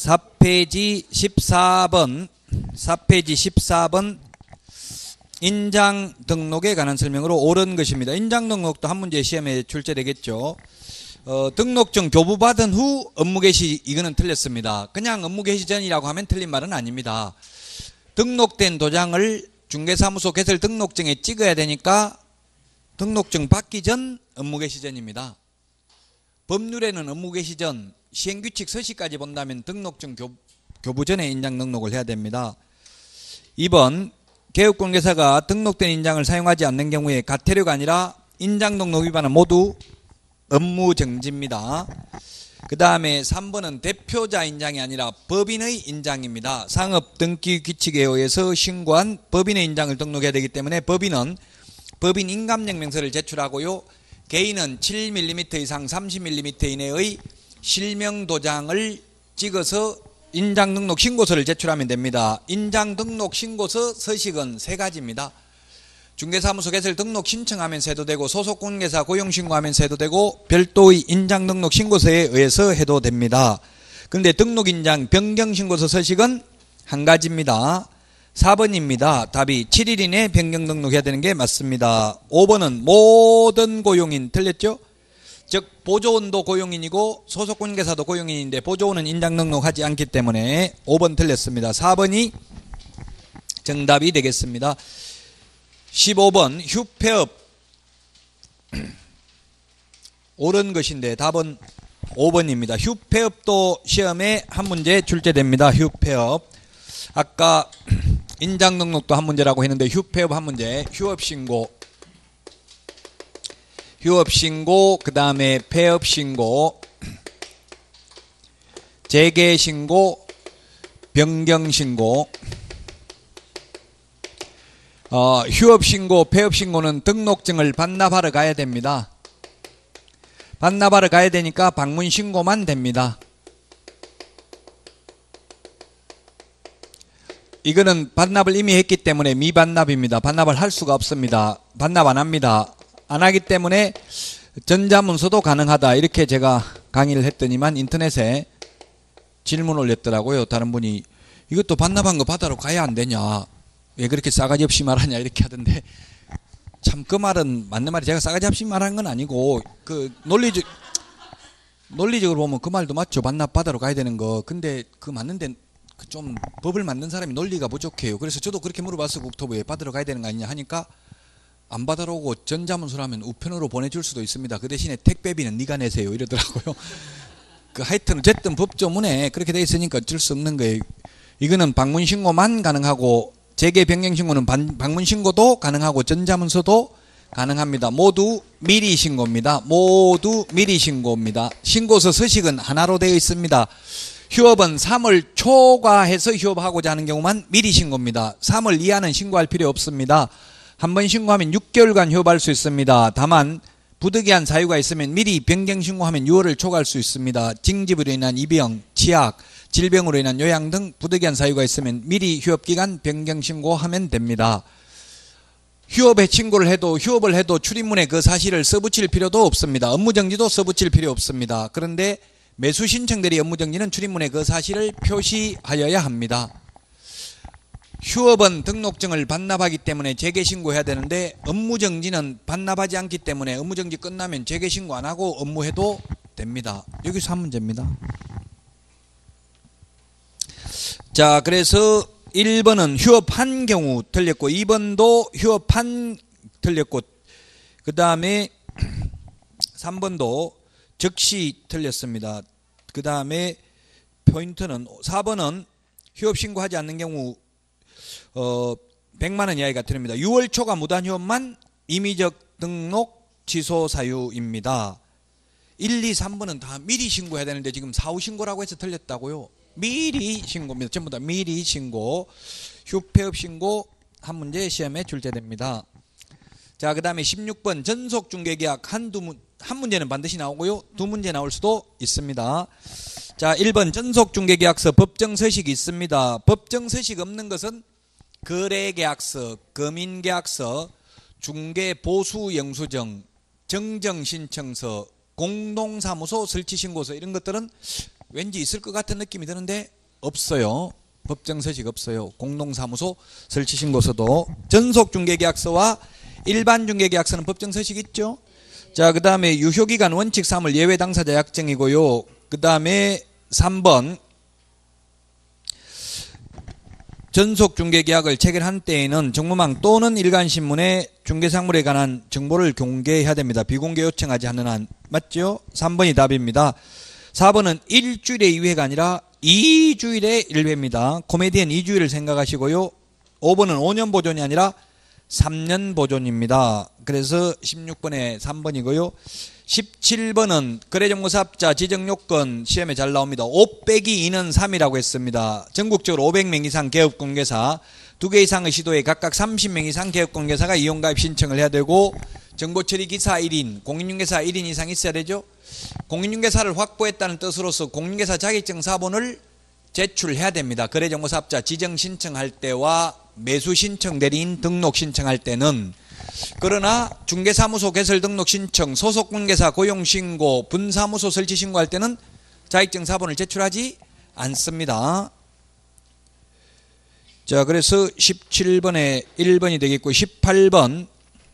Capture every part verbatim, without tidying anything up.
사 페이지 십사 번, 사 페이지 십사 번 인장 등록에 관한 설명으로 옳은 것입니다. 인장 등록도 한 문제 시험에 출제되겠죠. 어, 등록증 교부받은 후 업무 개시, 이거는 틀렸습니다. 그냥 업무 개시 전이라고 하면 틀린 말은 아닙니다. 등록된 도장을 중개사무소 개설 등록증에 찍어야 되니까 등록증 받기 전 업무 개시 전입니다. 법률에는 업무 개시 전, 시행규칙 서식까지 본다면 등록증 교, 교부 전에 인장 등록을 해야 됩니다. 이 번 개업공개사가 등록된 인장을 사용하지 않는 경우에 가태료가 아니라 인장 등록 위반은 모두 업무 정지입니다. 그 다음에 삼 번은 대표자 인장이 아니라 법인의 인장입니다. 상업 등기 규칙에 의해서 신고한 법인의 인장을 등록해야 되기 때문에 법인은 법인 인감증명서를 제출하고요. 개인은 칠 밀리미터 이상 삼십 밀리미터 이내의 실명 도장을 찍어서 인장 등록 신고서를 제출하면 됩니다. 인장 등록 신고서 서식은 세 가지입니다. 중개사무소 개설 등록 신청하면서 해도 되고, 소속공개사 고용신고하면서 해도 되고, 별도의 인장 등록 신고서에 의해서 해도 됩니다. 그런데 등록인장 변경신고서 서식은 한 가지입니다. 사 번입니다. 답이 칠 일 이내에 변경 등록해야 되는 게 맞습니다. 오 번은 모든 고용인 틀렸죠? 즉 보조원도 고용인이고 소속공개사도 고용인인데 보조원은 인장 등록하지 않기 때문에 오 번 틀렸습니다. 사 번이 정답이 되겠습니다. 십오 번 휴폐업 옳은 것인데 답은 오 번입니다. 휴폐업도 시험에 한 문제 출제됩니다. 휴폐업. 아까 인장 등록도 한 문제라고 했는데 휴폐업 한 문제. 휴업신고, 휴업신고, 그 다음에 폐업신고, 재개신고, 변경신고. 어, 휴업신고, 폐업신고는 등록증을 반납하러 가야 됩니다. 반납하러 가야 되니까 방문신고만 됩니다. 이거는 반납을 이미 했기 때문에 미반납입니다. 반납을 할 수가 없습니다. 반납 안 합니다. 안 하기 때문에 전자문서도 가능하다, 이렇게 제가 강의를 했더니만 인터넷에 질문 올렸더라고요. 다른 분이 이것도 반납한 거 받으러 가야 안 되냐, 왜 그렇게 싸가지 없이 말하냐, 이렇게 하던데, 참 그 말은 맞는 말이, 제가 싸가지 없이 말한 건 아니고 그 논리적 논리적으로 보면 그 말도 맞죠. 반납 받으러 가야 되는 거. 근데 그 맞는데 좀 법을 만든 사람이 논리가 부족해요. 그래서 저도 그렇게 물어봤어. 국토부에 받으러 가야 되는 거 아니냐 하니까 안 받으러 오고 전자문서로 하면 우편으로 보내줄 수도 있습니다. 그 대신에 택배비는 네가 내세요, 이러더라고요. 그 하여튼 어쨌든 법조문에 그렇게 돼 있으니까 어쩔 수 없는 거예요. 이거는 방문신고만 가능하고, 재개 변경신고는 방문신고도 가능하고 전자문서도 가능합니다. 모두 미리 신고입니다. 모두 미리 신고입니다. 신고서 서식은 하나로 되어 있습니다. 휴업은 삼월 초과해서 휴업하고자 하는 경우만 미리 신고입니다. 삼월 이하는 신고할 필요 없습니다. 한 번 신고하면 육 개월간 휴업할 수 있습니다. 다만 부득이한 사유가 있으면 미리 변경 신고하면 유월을 초과할 수 있습니다. 징집으로 인한 입영, 치약, 질병으로 인한 요양 등 부득이한 사유가 있으면 미리 휴업기간 변경 신고하면 됩니다. 휴업에 신고를 해도 휴업을 해도 출입문에 그 사실을 써붙일 필요도 없습니다. 업무정지도 써붙일 필요 없습니다. 그런데 매수 신청대리 업무정지는 출입문에 그 사실을 표시하여야 합니다. 휴업은 등록증을 반납하기 때문에 재개신고해야 되는데, 업무정지는 반납하지 않기 때문에 업무정지 끝나면 재개신고 안 하고 업무해도 됩니다. 여기서 한 문제입니다. 자, 그래서 일 번은 휴업한 경우 틀렸고, 이 번도 휴업한 틀렸고, 그 다음에 삼 번도 즉시 틀렸습니다. 그 다음에 포인트는 사 번은 휴업신고하지 않는 경우 어, 백만 원 이하가 틀립니다. 유월 초과 무단휴업만 임의적 등록 취소 사유입니다. 일, 이, 삼 번은 다 미리 신고해야 되는데 지금 사후 신고라고 해서 틀렸다고요. 미리 신고입니다. 전부 다 미리 신고. 휴폐업 신고 한 문제 시험에 출제됩니다. 자, 그 다음에 십육 번 전속중개계약 한두 문, 한 문제는 반드시 나오고요. 두 문제 나올 수도 있습니다. 자, 일 번 전속중개계약서 법정서식이 있습니다. 법정서식 없는 것은 거래계약서, 금인계약서, 중개보수영수증, 정정신청서, 공동사무소 설치신고서, 이런 것들은 왠지 있을 것 같은 느낌이 드는데 없어요. 법정서식 없어요. 공동사무소 설치신고서도. 전속중개계약서와 일반중개계약서는 법정서식 있죠. 자, 그 다음에 유효기간 원칙 삼 월 예외 당사자 약정이고요. 그 다음에 삼 번 전속중개계약을 체결한 때에는 정보망 또는 일간신문에 중개상물에 관한 정보를 공개해야 됩니다. 비공개 요청하지 않는 한. 맞죠? 삼 번이 답입니다. 사 번은 일주일에 이 회가 아니라 이 주일에 일 회입니다. 코미디언 이 주일을 생각하시고요. 오 번은 오 년 보존이 아니라 삼 년 보존입니다. 그래서 십육 번에 삼 번이고요. 십칠 번은 거래정보사업자 지정요건 시험에 잘 나옵니다. 오 빼기 이는 삼이라고 했습니다. 전국적으로 오백 명 이상 개업공개사, 두 개 이상의 시도에 각각 삼십 명 이상 개업공개사가 이용가입 신청을 해야 되고, 정보처리기사 일 인, 공인중개사 일 인 이상 있어야 되죠. 공인중개사를 확보했다는 뜻으로서 공인중개사 자격증 사본을 제출해야 됩니다. 거래정보사업자 지정 신청할 때와 매수 신청 대리인 등록 신청할 때는. 그러나 중개사무소 개설 등록 신청, 소속공개사 고용신고, 분사무소 설치 신고할 때는 자격증 사본을 제출하지 않습니다. 자, 그래서 십칠 번에 일 번이 되겠고, 십팔 번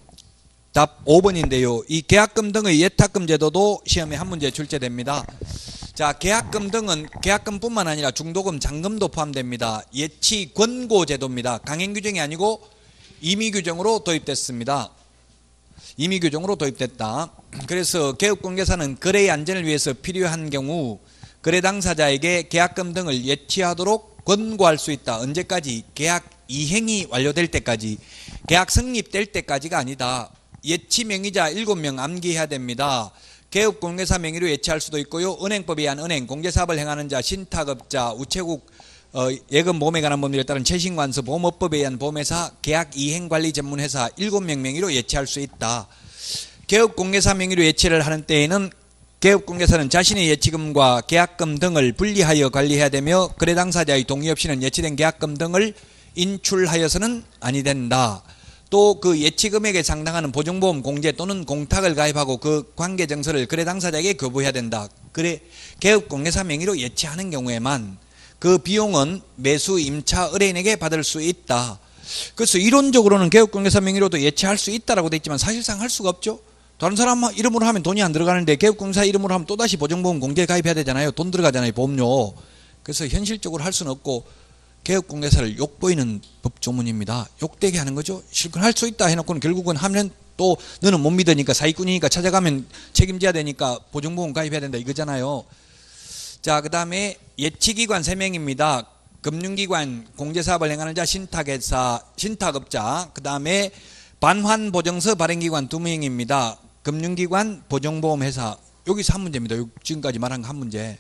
답 오 번인데요. 이 계약금 등의 예탁금 제도도 시험에 한 문제 출제됩니다. 자, 계약금 등은 계약금뿐만 아니라 중도금, 잔금도 포함됩니다. 예치 권고 제도입니다. 강행 규정이 아니고 임의 규정으로 도입됐습니다. 임의 규정으로 도입됐다. 그래서 개업공개사는 거래의 안전을 위해서 필요한 경우 거래 당사자에게 계약금 등을 예치하도록 권고할 수 있다. 언제까지? 계약 이행이 완료될 때까지. 계약 성립될 때까지가 아니다. 예치 명의자 일곱 명 암기해야 됩니다. 개업공개사 명의로 예치할 수도 있고요. 은행법에 의한 은행, 공개사업을 행하는 자, 신탁업자, 우체국, 어, 예금보험에 관한 법률에 따른 최신관서, 보험업법에 의한 보험회사, 계약 이행관리 전문회사 일곱 명 명의로 예치할 수 있다. 개업공개사 명의로 예치를 하는 때에는 개업공개사는 자신의 예치금과 계약금 등을 분리하여 관리해야 되며 거래 당사자의 동의 없이는 예치된 계약금 등을 인출하여서는 아니 된다. 또 그 예치금액에 상당하는 보증보험 공제 또는 공탁을 가입하고 그 관계증서를 거래 당사자에게 교부해야 된다. 그래 개업공개사 명의로 예치하는 경우에만 그 비용은 매수 임차 의뢰인에게 받을 수 있다. 그래서 이론적으로는 개업공개사 명의로도 예치할 수 있다라고 돼 있지만 사실상 할 수가 없죠. 다른 사람 이름으로 하면 돈이 안 들어가는데 개업공개사 이름으로 하면 또다시 보증보험 공제 가입해야 되잖아요. 돈 들어가잖아요. 보험료. 그래서 현실적으로 할 수는 없고 개업공개사를 욕보이는 법조문입니다. 욕되게 하는 거죠. 실컷 할 수 있다 해놓고는 결국은 하면 또 너는 못 믿으니까 사기꾼이니까 찾아가면 책임져야 되니까 보증보험 가입해야 된다 이거잖아요. 자, 그 다음에 예치기관 세 명입니다. 금융기관, 공제사업을 행하는 자, 신탁회사, 신탁업자, 그 다음에 반환보증서 발행기관 두 명입니다. 금융기관, 보증보험회사. 여기서 한 문제입니다. 지금까지 말한 거 한 문제.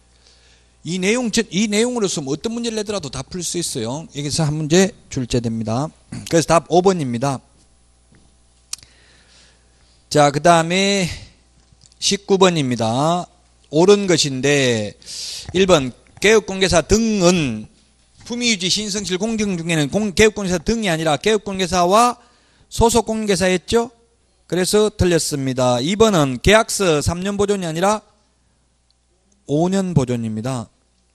이 내용, 이 내용으로서 뭐 어떤 문제를 내더라도 다 풀 수 있어요. 여기서 한 문제 출제됩니다. 그래서 답 오 번입니다. 자, 그 다음에 십구 번입니다. 옳은 것인데 일 번 개업공개사 등은 품위유지 신성실 공정 중에는 공, 개업공개사 등이 아니라 개업공개사와 소속공개사였죠. 그래서 틀렸습니다. 이 번은 계약서 삼 년 보존이 아니라 오 년 보존입니다.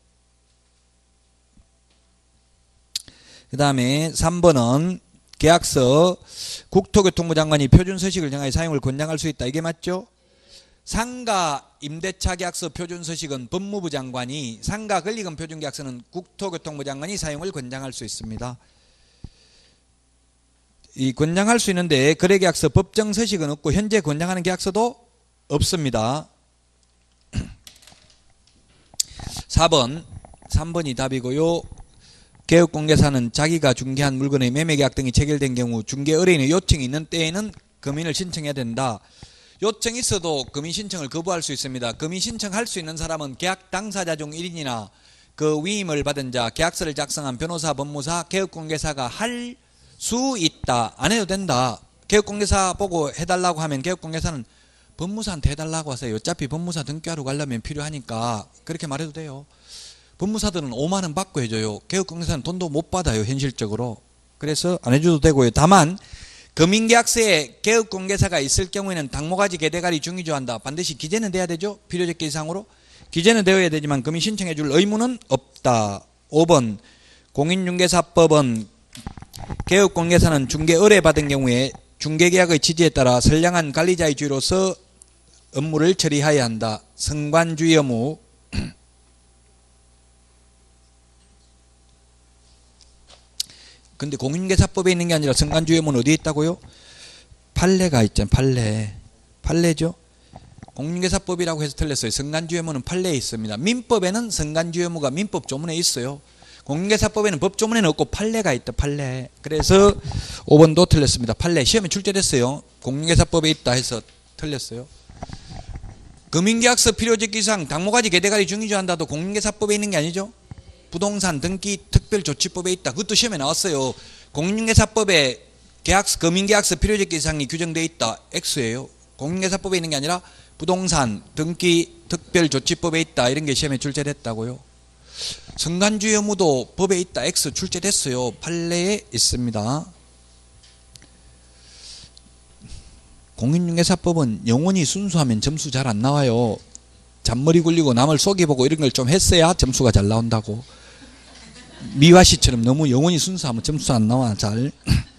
그 다음에 삼 번은 계약서 국토교통부 장관이 표준서식을 정하여 사용을 권장할 수 있다. 이게 맞죠? 상가 임대차 계약서 표준서식은 법무부 장관이, 상가 권리금 표준계약서는 국토교통부 장관이 사용을 권장할 수 있습니다. 이 권장할 수 있는데 거래계약서 법정서식은 없고 현재 권장하는 계약서도 없습니다. 사 번, 삼 번이 답이고요. 개업공개사는 자기가 중개한 물건의 매매계약 등이 체결된 경우 중개 의뢰인의 요청이 있는 때에는 금인을 신청해야 된다. 요청이 있어도 금인 신청을 거부할 수 있습니다. 금인 신청할 수 있는 사람은 계약 당사자 중 일 인이나 그 위임을 받은 자, 계약서를 작성한 변호사, 법무사, 개업공개사가 할 수 있다. 안 해도 된다. 개업공개사 보고 해달라고 하면 개업공개사는 법무사한테 해달라고 하세요. 어차피 법무사 등기하러 가려면 필요하니까 그렇게 말해도 돼요. 법무사들은 오만 원 받고 해줘요. 개업공개사는 돈도 못 받아요. 현실적으로. 그래서 안 해줘도 되고요. 다만 금인계약서에 개업공개사가 있을 경우에는 당모가지, 개대가리, 중위조한다. 반드시 기재는 돼야 되죠. 필요적 이상으로. 기재는 되어야 되지만 금이 신청해 줄 의무는 없다. 오 번 공인중개사법은 개업공개사는 중개 의뢰받은 경우에 중개계약의 취지에 따라 선량한 관리자의 주의로서 업무를 처리해야 한다. 성관주의 의무. 근데 공인중개사법에 있는 게 아니라 성관주의 의무는 어디에 있다고요? 판례가 있잖아요. 판례. 판례죠. 공인중개사법이라고 해서 틀렸어요. 성관주의 의무는 판례에 있습니다. 민법에는 성관주의 의무가 민법 조문에 있어요. 공인중개사법에는 법 조문에는 없고 판례가 있다. 판례. 그래서 오 번도 틀렸습니다. 판례. 시험에 출제됐어요. 공인중개사법에 있다 해서 틀렸어요. 금융계약서 필요적기사항 당모가지 개대가리 중위조한다도 공인중개사법에 있는 게 아니죠. 부동산 등기 특별조치법에 있다. 그것도 시험에 나왔어요. 공인중개사법에 계약서, 금융계약서 필요적기사항이 규정되어 있다. X예요. 공인중개사법에 있는 게 아니라 부동산 등기 특별조치법에 있다. 이런 게 시험에 출제됐다고요. 성관주의 의무도 법에 있다. X 출제됐어요. 판례에 있습니다. 공인중개사법은 영원히 순수하면 점수 잘 안 나와요. 잔머리 굴리고 남을 속여보고 이런 걸 좀 했어야 점수가 잘 나온다고. 미화씨처럼 너무 영원히 순수하면 점수 안 나와 잘.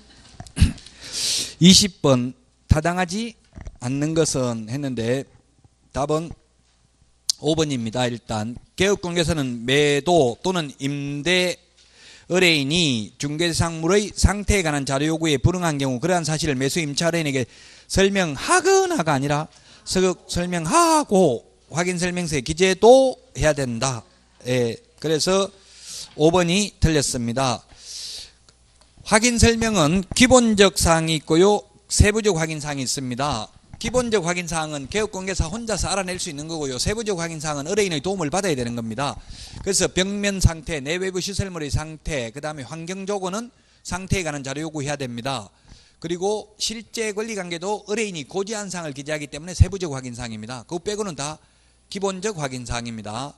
이십 번 타당하지 않는 것은 했는데 답은 오 번입니다. 일단 개업공개사는 매도 또는 임대 의뢰인이 중개상물의 상태에 관한 자료 요구에 불응한 경우 그러한 사실을 매수 임차 의뢰인에게 설명하거나가 아니라 서극 설명하고 확인 설명서에 기재도 해야 된다. 예, 그래서 오 번이 틀렸습니다. 확인 설명은 기본적 사항이 있고요. 세부적 확인 사항이 있습니다. 기본적 확인 사항은 개업공개사 혼자서 알아낼 수 있는 거고요. 세부적 확인 사항은 의뢰인의 도움을 받아야 되는 겁니다. 그래서 벽면 상태, 내외부 시설물의 상태, 그 다음에 환경 조건은 상태에 관한 자료 요구해야 됩니다. 그리고 실제 권리관계도 의뢰인이 고지한 사항을 기재하기 때문에 세부적 확인 사항입니다. 그거 빼고는 다 기본적 확인 사항입니다.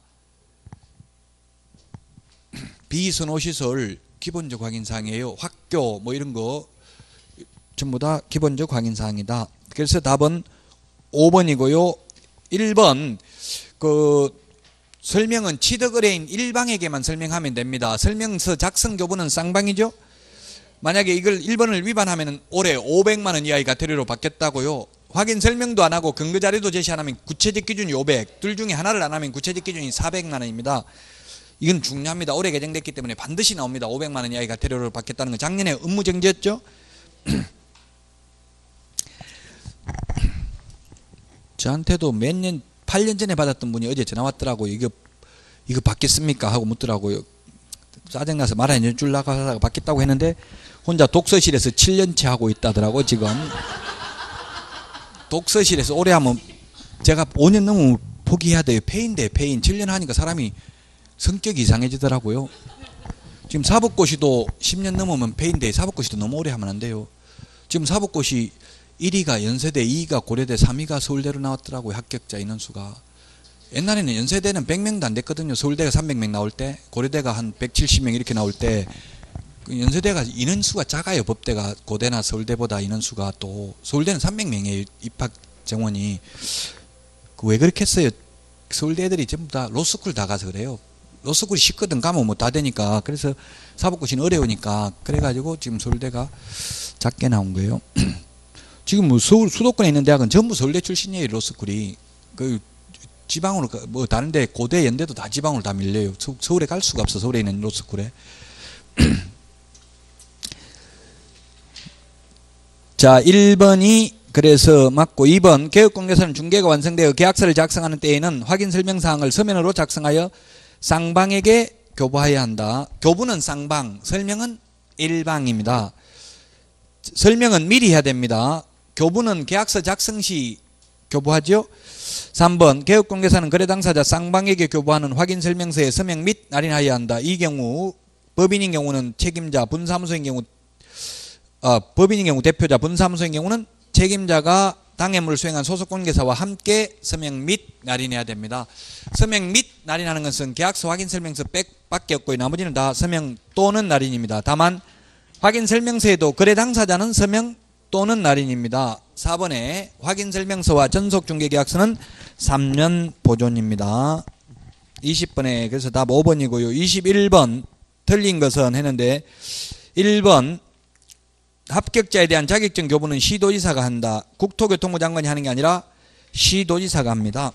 비선호시설 기본적 확인 사항이에요. 학교 뭐 이런 거 전부 다 기본적 확인 사항이다. 그래서 답은 오 번이고요. 일 번 그 설명은 취득 의뢰인 일방에게만 설명하면 됩니다. 설명서 작성 교부는 쌍방이죠. 만약에 이걸 일 번을 위반하면 올해 오백만 원 이하의 과태료로 받겠다고요. 확인 설명도 안 하고 근거 자료도 제시 안 하면 구체적 기준이 오백, 둘 중에 하나를 안 하면 구체적 기준이 사백만 원입니다. 이건 중요합니다. 올해 개정됐기 때문에 반드시 나옵니다. 오백만 원 이하의 과태료를 받겠다는 건 작년에 업무정지였죠. 저한테도 몇 년, 팔 년 전에 받았던 분이 어제 전화 왔더라고요. 이거, 이거 받겠습니까? 하고 묻더라고요. 짜증나서 말 안 해줄 나가다가 받겠다고 했는데 혼자 독서실에서 칠 년째 하고 있다더라고 지금. 독서실에서 오래 하면 제가 오 년 넘으면 포기해야 돼요. 폐인데 폐인. 칠 년 하니까 사람이 성격이 이상해지더라고요. 지금 사법고시도 십 년 넘으면 폐인데 사법고시도 너무 오래 하면 안 돼요. 지금 사법고시 일 위가 연세대, 이 위가 고려대, 삼 위가 서울대로 나왔더라고요. 합격자 인원수가. 옛날에는 연세대는 백 명도 안 됐거든요. 서울대가 삼백 명 나올 때, 고려대가 한 백칠십 명 이렇게 나올 때 연세대가 인원수가 작아요. 법대가 고대나 서울대보다 인원수가. 또 서울대는 삼백 명이에요. 입학 정원이. 왜 그렇게 했어요? 서울대 애들이 전부 다 로스쿨 다 가서 그래요. 로스쿨이 쉽거든. 가면 뭐 다 되니까. 그래서 사법고시는 어려우니까. 그래가지고 지금 서울대가 작게 나온 거예요. 지금 뭐 서울 수도권에 있는 대학은 전부 서울대 출신이에요. 로스쿨이. 그 지방으로 뭐 다른데 고대 연대도 다 지방으로 다 밀려요. 서, 서울에 갈 수가 없어. 서울에 있는 로스쿨에. 자, 일 번이 그래서 맞고, 이 번 개업공개사는 중개가 완성되어 계약서를 작성하는 때에는 확인 설명사항을 서면으로 작성하여 쌍방에게 교부해야 한다. 교부는 쌍방, 설명은 일방입니다. 설명은 미리 해야 됩니다. 교부는 계약서 작성 시 교부하죠. 삼 번 개업공개사는 거래 당사자 쌍방에게 교부하는 확인 설명서에 서명 및 날인하여야 한다. 이 경우 법인인 경우는 책임자, 분사무소인 경우 어, 법인인 경우 대표자, 분사무소인 경우는 책임자가 당해물을 수행한 소속공개사와 함께 서명 및 날인해야 됩니다. 서명 및 날인하는 것은 계약서 확인 설명서 밖에 없고 나머지는 다 서명 또는 날인입니다. 다만 확인 설명서에도 거래 당사자는 서명 또는 날인입니다. 사 번에 확인 설명서와 전속 중개 계약서는 삼 년 보존입니다. 이십 번에 그래서 답 오 번이고요. 이십일 번 틀린 것은 했는데 일 번 합격자에 대한 자격증 교부는 시도지사가 한다. 국토교통부 장관이 하는 게 아니라 시도지사가 합니다.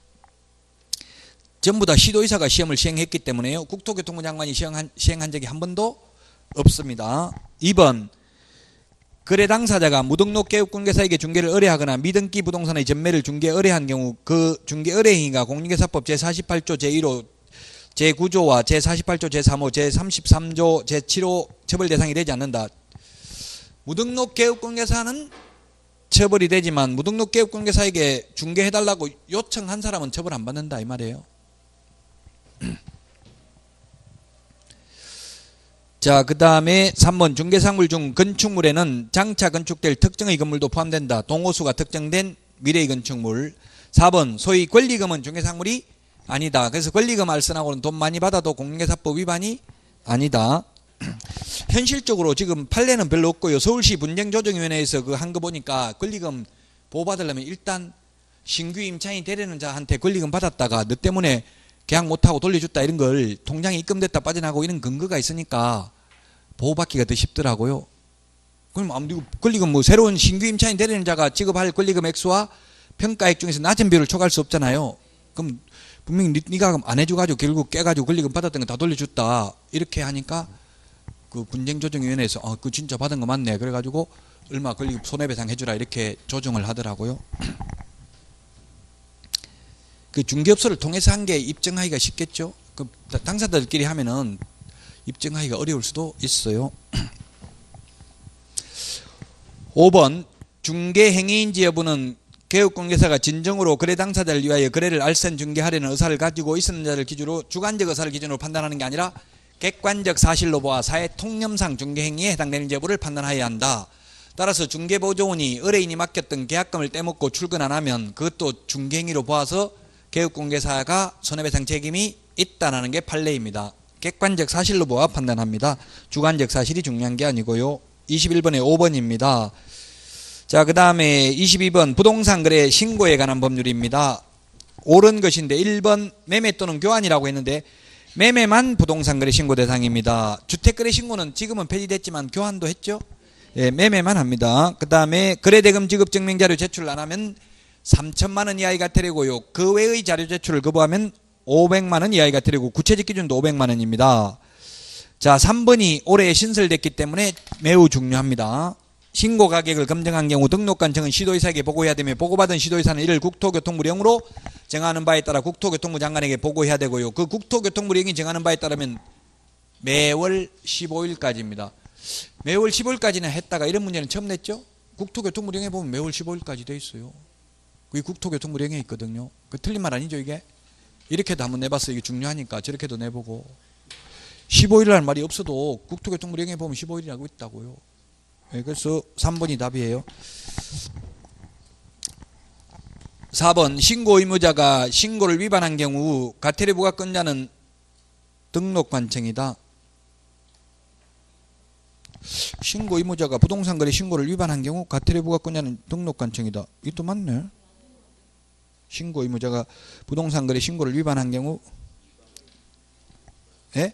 전부 다 시도지사가 시험을 시행했기 때문에요. 국토교통부 장관이 시행한, 시행한 적이 한 번도 없습니다. 이 번 거래 당사자가 무등록 개업공개사에게 중개를 의뢰하거나 미등기 부동산의 전매를 중개 의뢰한 경우 그 중개 의뢰 행위가 공인중개사법 제사십팔 조 제일 호 제구 조와 제사십팔 조 제삼 호 제삼십삼 조 제칠 호 처벌 대상이 되지 않는다. 무등록 개업공개사는 처벌이 되지만 무등록 개업공개사에게 중개해달라고 요청한 사람은 처벌 안 받는다 이 말이에요. 자, 그 다음에 삼 번 중개상물 중 건축물에는 장차 건축될 특정의 건물도 포함된다. 동호수가 특정된 미래의 건축물. 사 번 소위 권리금은 중개상물이 아니다. 그래서 권리금 알선하고는 돈 많이 받아도 공인중개사법 위반이 아니다. 현실적으로 지금 판례는 별로 없고요. 서울시 분쟁조정위원회에서 그 한 거 보니까 권리금 보호받으려면 일단 신규 임차인이 되려는 자한테 권리금 받았다가 너 때문에 계약 못하고 돌려줬다 이런 걸 통장에 입금됐다 빠져나가고 이런 근거가 있으니까 보호받기가 더 쉽더라고요. 그럼 아무튼 권리금 뭐 새로운 신규 임차인 되려는 자가 지급할 권리금 액수와 평가액 중에서 낮은 비율을 초과할 수 없잖아요. 그럼 분명히 니, 니가 안 해줘가지고 결국 깨가지고 권리금 받았던 거 다 돌려줬다 이렇게 하니까 그 분쟁조정위원회에서 어, 그 진짜 받은 거 맞네 그래가지고 얼마 권리금 손해배상 해주라 이렇게 조정을 하더라고요. 그 중개업소를 통해서 한 게 입증하기가 쉽겠죠. 그 당사자들끼리 하면은 입증하기가 어려울 수도 있어요. 오 번 중개행위인지 여부는 개업공개사가 진정으로 거래 당사자를 위하여 거래를 알선 중개하려는 의사를 가지고 있었는 자를 기준으로 주관적 의사를 기준으로 판단하는 게 아니라 객관적 사실로 보아 사회 통념상 중개행위에 해당되는 여부를 판단해야 한다. 따라서 중개보조원이 의뢰인이 맡겼던 계약금을 떼먹고 출근 안 하면 그것도 중개행위로 보아서 개업공개사가 손해배상 책임이 있다는 게 판례입니다. 객관적 사실로 보아 판단합니다. 주관적 사실이 중요한 게 아니고요. 이십일 번에 오 번입니다. 자, 그 다음에 이십이 번 부동산 거래 신고에 관한 법률입니다. 옳은 것인데 일 번 매매 또는 교환이라고 했는데 매매만 부동산 거래 신고 대상입니다. 주택 거래 신고는 지금은 폐지됐지만 교환도 했죠. 예, 매매만 합니다. 그 다음에 거래대금 지급 증명자료 제출을 안 하면 삼천만 원 이하의 과태료고요. 그 외의 자료 제출을 거부하면 오백만 원 이하의 과태료고 구체적 기준도 오백만 원입니다. 자, 삼 번이 올해 신설됐기 때문에 매우 중요합니다. 신고 가격을 검증한 경우 등록관청은 시도지사에게 보고해야 되며 보고받은 시도지사는 이를 국토교통부령으로 정하는 바에 따라 국토교통부 장관에게 보고해야 되고요. 그 국토교통부령이 정하는 바에 따르면 매월 십오 일까지입니다. 매월 십오 일까지는 했다가 이런 문제는 처음 냈죠. 국토교통부령에 보면 매월 십오 일까지 돼 있어요. 그게 국토교통부령에 있거든요. 그 틀린 말 아니죠 이게? 이렇게도 한번 내봤어요. 이게 중요하니까 저렇게도 내보고 십오 일이라는 말이 없어도 국토교통부령에 보면 십오 일이라고 있다고요. 네, 그래서 삼 번이 답이에요. 사 번 신고 의무자가 신고를 위반한 경우 과태료 부과권자는 등록관청이다. 신고 의무자가 부동산 거래 신고를 위반한 경우 과태료 부과권자는 등록관청이다. 이것도 맞네. 신고 의무자가 부동산 거래 신고를 위반한 경우 예?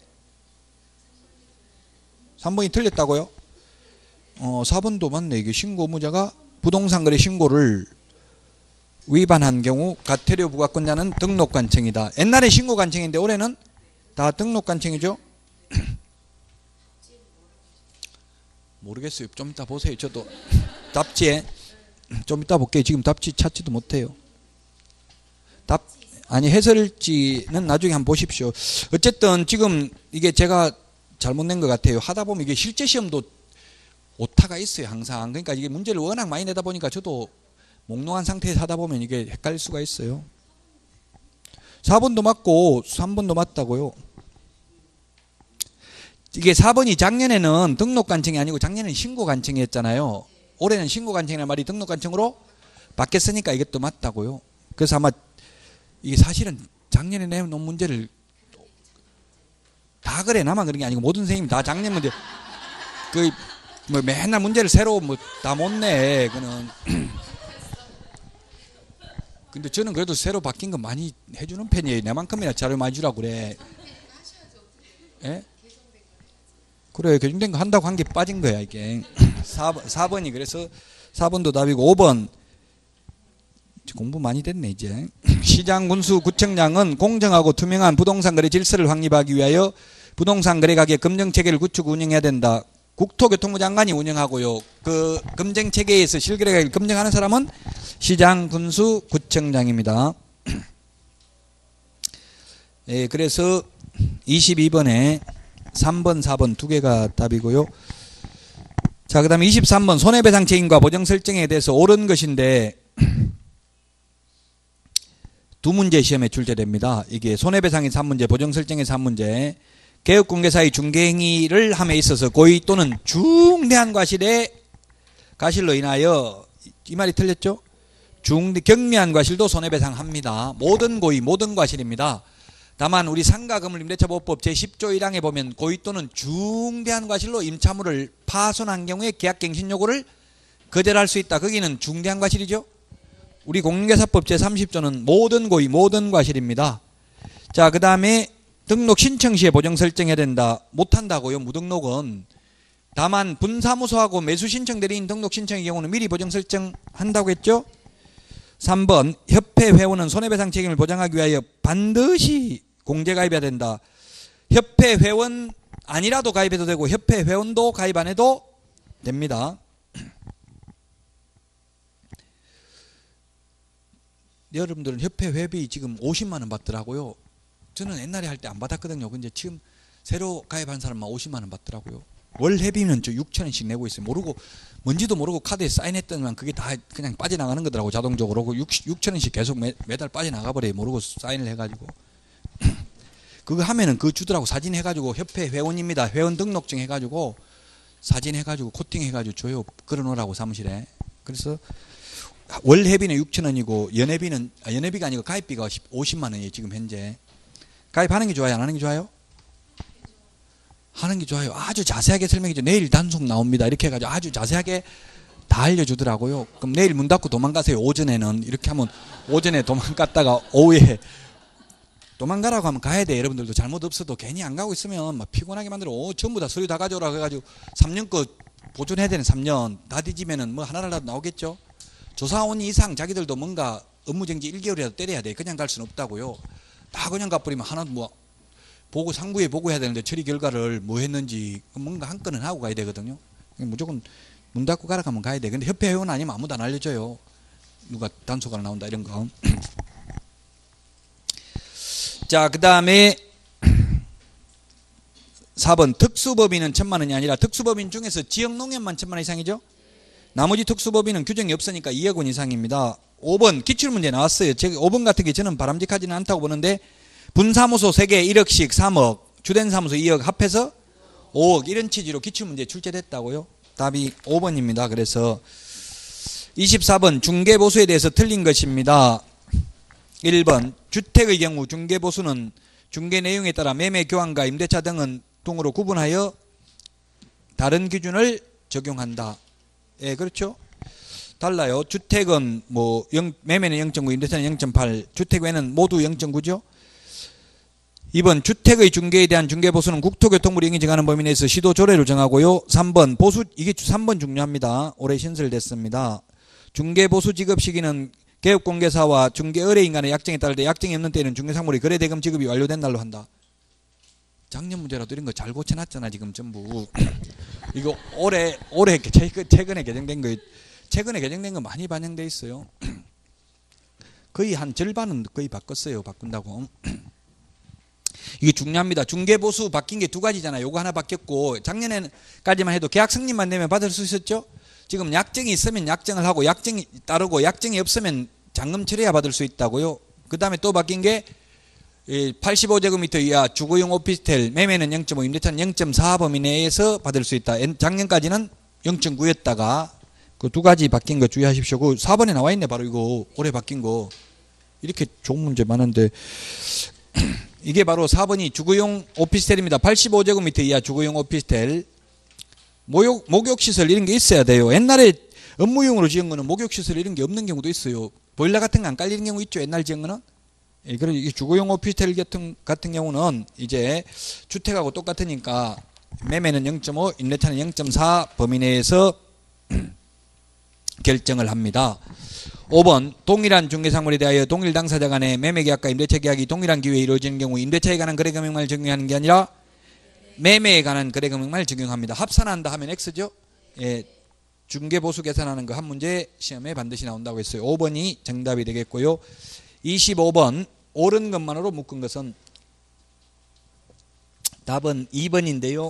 삼 번이 틀렸다고요? 어, 사 번도 맞네. 이게 신고 의무자가 부동산 거래 신고를 위반한 경우 과태료 부과권자는 등록관청이다. 옛날에 신고관청인데 올해는 다 등록관청이죠? 모르겠어요. 좀 이따 보세요. 저도 답지에 좀 이따 볼게요. 지금 답지 찾지도 못해요. 답 아니 해설지는 나중에 한번 보십시오. 어쨌든 지금 이게 제가 잘못 낸 것 같아요. 하다 보면 이게 실제 시험도 오타가 있어요. 항상. 그러니까 이게 문제를 워낙 많이 내다 보니까 저도 몽롱한 상태에서 하다 보면 이게 헷갈릴 수가 있어요. 사 번도 맞고 삼 번도 맞다고요. 이게 사 번이 작년에는 등록관청이 아니고 작년에는 신고관청이었잖아요. 올해는 신고관청이라는 말이 등록관청으로 바뀌었으니까 이것도 맞다고요. 그래서 아마 이게 사실은 작년에 내놓은 문제를 다 그래 나만 그런 게 아니고 모든 선생님이 다 작년 문제 그 뭐 맨날 문제를 새로 뭐 다 못 내. 그는 근데 저는 그래도 새로 바뀐 거 많이 해주는 편이에요. 내만큼이나 자료 많이 주라고 그래. 예? 그래, 개정된 거 한다고 한 게 빠진 거야, 이게. 사 번, 사 번이 그래서 사 번도 답이고, 오 번. 공부 많이 됐네, 이제. 시장 군수 구청장은 공정하고 투명한 부동산 거래 질서를 확립하기 위하여 부동산 거래 가격 검증 체계를 구축 운영해야 된다. 국토교통부 장관이 운영하고요. 그 검증 체계에서 실거래 가격을 검증하는 사람은 시장 군수 구청장입니다. 예, 그래서 이십이 번에 삼 번, 사 번 두 개가 답이고요. 자, 그 다음에 이십삼 번 손해배상 책임과 보정 설정에 대해서 옳은 것인데 두 문제 시험에 출제됩니다. 이게 손해배상에서 한 문제, 보정 설정에서 한 문제. 개업공개사의 중개행위를 함에 있어서 고의 또는 중대한 과실에 과실로 인하여 이 말이 틀렸죠? 중대 경미한 과실도 손해배상합니다. 모든 고의, 모든 과실입니다. 다만 우리 상가건물 임대차보호법 제십 조 일 항에 보면 고의 또는 중대한 과실로 임차물을 파손한 경우에 계약갱신 요구를 거절할 수 있다. 거기는 중대한 과실이죠. 우리 공인중개사법 제삼십 조는 모든 고의, 모든 과실입니다. 자, 그 다음에 등록 신청 시에 보정 설정해야 된다. 못한다고요, 무등록은. 다만 분사무소하고 매수신청 대리인 등록 신청의 경우는 미리 보정 설정한다고 했죠. 삼 번 협회 회원은 손해배상 책임을 보장하기 위하여 반드시 공제 가입해야 된다. 협회 회원 아니라도 가입해도 되고 협회 회원도 가입 안 해도 됩니다. 여러분들은 협회 회비 지금 오십만 원 받더라고요. 저는 옛날에 할 때 안 받았거든요. 근데 지금 새로 가입한 사람만 오십만 원 받더라고요. 월 회비는 저 육천 원씩 내고 있어요. 모르고 뭔지도 모르고 카드에 사인했더니만 그게 다 그냥 빠져나가는 거더라고, 자동적으로. 그 육천 원씩 계속 매, 매달 빠져나가 버려요. 모르고 사인을 해가지고. 그거 하면은 그 주더라고. 사진 해가지고 협회 회원입니다. 회원 등록증 해가지고 사진 해가지고 코팅 해가지고 줘요. 걸어놓으라고 사무실에. 그래서 월 회비는 육천 원이고 연회비는 아, 연회비가 아니고 가입비가 오십만 원이에요. 지금 현재. 가입하는 게 좋아요? 안 하는 게 좋아요? 하는 게 좋아요. 아주 자세하게 설명해줘. 내일 단속 나옵니다. 이렇게 해가지고 아주 자세하게 다 알려주더라고요. 그럼 내일 문 닫고 도망가세요. 오전에는. 이렇게 하면 오전에 도망갔다가 오후에 도망가라고 하면 가야 돼. 여러분들도 잘못 없어도 괜히 안 가고 있으면 막 피곤하게 만들어. 오, 전부 다 서류 다 가져오라 그래가지고 삼 년 거 보존해야 되는 삼 년 다 뒤지면은 뭐 하나라도 나오겠죠. 조사원 이상 자기들도 뭔가 업무정지 일 개월이라도 때려야 돼. 그냥 갈 수는 없다고요. 다 그냥 가버리면 하나도 뭐 보고 상부에 보고해야 되는데 처리 결과를 뭐 했는지 뭔가 한 건은 하고 가야 되거든요. 무조건 문 닫고 가라 하면 가야 돼. 근데 협회 회원 아니면 아무도 안 알려줘요. 누가 단속하러 나온다 이런 거. 자, 그 다음에 사 번 특수법인은 천만 원이 아니라 특수법인 중에서 지역농협만 천만 원 이상이죠. 나머지 특수법인은 규정이 없으니까 이억 원 이상입니다. 오 번 기출문제 나왔어요. 제가 오 번 같은 게 저는 바람직하지는 않다고 보는데 분사무소 세 개 일억씩 삼억, 주된 사무소 이억 합해서 오억 이런 취지로 기출문제 출제됐다고요. 답이 오 번입니다. 그래서 이십사 번 중개보수에 대해서 틀린 것입니다. 일 번 주택의 경우 중개보수는 중개 내용에 따라 매매 교환과 임대차 등은 등으로 구분하여 다른 기준을 적용한다. 예, 그렇죠. 달라요. 주택은 뭐 영, 매매는 영 점 구, 임대차는 영 점 팔, 주택 외에는 모두 영 점 구죠. 이 번 주택의 중개에 대한 중개보수는 국토교통부를 인정하는 범위 내에서 시도 조례로 정하고요. 삼 번 보수, 이게 삼 번 중요합니다. 올해 신설됐습니다. 중개보수 지급 시기는 개업공개사와 중개의뢰인 간의 약정에 따를 때 약정이 없는 때에는 중개상물의 거래대금 지급이 완료된 날로 한다. 작년 문제라도 이런 거 잘 고쳐놨잖아 지금 전부. 이거 올해 올해 최근에 개정된 거 최근에 개정된 거 많이 반영돼 있어요. 거의 한 절반은 거의 바꿨어요. 바꾼다고. 이게 중요합니다. 중개보수 바뀐 게 두 가지잖아요. 요거 하나 바뀌었고 작년에까지만 해도 계약 승인만 내면 받을 수 있었죠. 지금 약정이 있으면 약정을 하고 약정이 따르고 약정이 없으면 잔금 처리해야 받을 수 있다고요. 그 다음에 또 바뀐 게 팔십오 제곱미터 이하 주거용 오피스텔 매매는 영 점 오, 임대차는 영 점 사 범위 내에서 받을 수 있다. 작년까지는 영 점 구였다가 그 두 가지 바뀐 거 주의하십시오. 그 사 번에 나와 있네. 바로 이거 올해 바뀐 거. 이렇게 좋은 문제 많은데 이게 바로 사 번이 주거용 오피스텔입니다. 팔십오 제곱미터 이하 주거용 오피스텔 목욕, 목욕시설 이런 게 있어야 돼요. 옛날에 업무용으로 지은 거는 목욕시설 이런 게 없는 경우도 있어요. 보일러 같은 거 안 깔리는 경우 있죠. 옛날 지은 거는. 예, 그리고 이 주거용 오피스텔 같은, 같은 경우는 이제 주택하고 똑같으니까 매매는 영 점 오, 임대차는 영 점 사 범위 내에서 결정을 합니다. 오 번 동일한 중개사물에 대하여 동일 당사자 간의 매매계약과 임대차 계약이 동일한 기회에 이루어지는 경우 임대차에 관한 거래금액만을 적용하는 게 아니라 매매에 관한 거래금액만을 적용합니다. 합산한다 하면 X죠. 예, 중개보수 계산하는 거 한 문제 시험에 반드시 나온다고 했어요. 오 번이 정답이 되겠고요. 이십오 번 옳은 것만으로 묶은 것은 답은 이 번인데요.